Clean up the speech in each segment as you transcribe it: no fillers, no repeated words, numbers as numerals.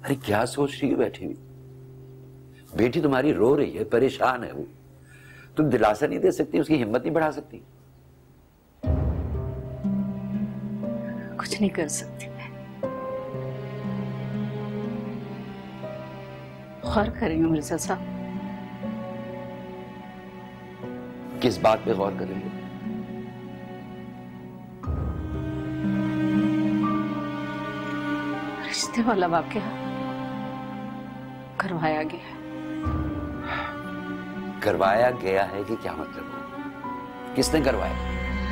अरे क्या सोच रही है बैठी हुई? बेटी तुम्हारी रो रही है, परेशान है वो, तुम दिलासा नहीं दे सकती, उसकी हिम्मत नहीं बढ़ा सकती? कुछ नहीं कर सकती मैं। गौर कर रही हूँ मिर्जा साहब। किस बात पे गौर कर रही हो? रिश्ते वाला वाकया करवाया गया है। करवाया गया है कि क्या मतलब? किसने करवाया?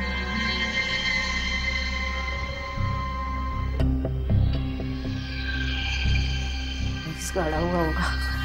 इसका अड़ा हुआ होगा।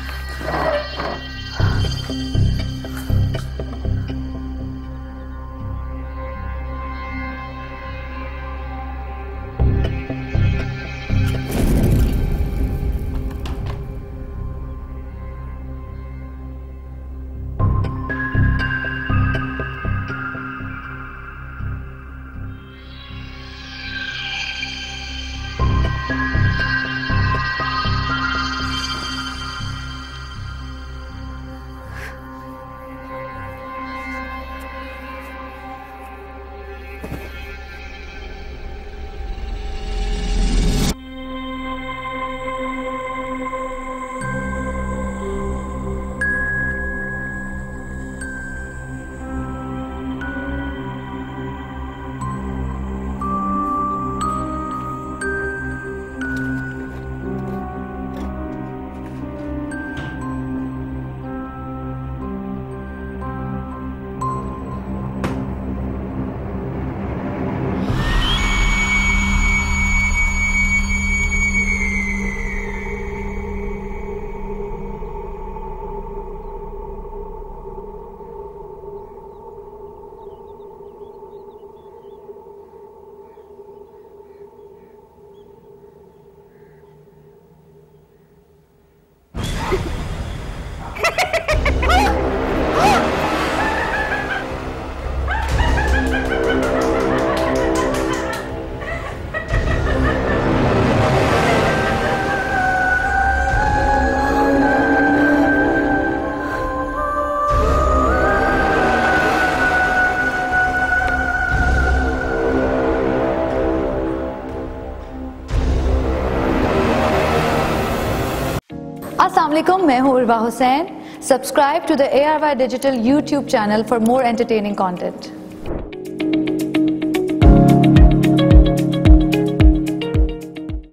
Assalamualaikum, मैं हूँ Urwa Hussain. Subscribe to the ARY Digital YouTube channel for more entertaining content.